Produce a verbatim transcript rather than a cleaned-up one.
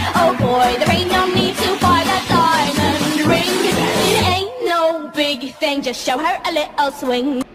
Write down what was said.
Oh boy, there ain't no need to buy that diamond ring. It ain't no big thing, just show her a little swing.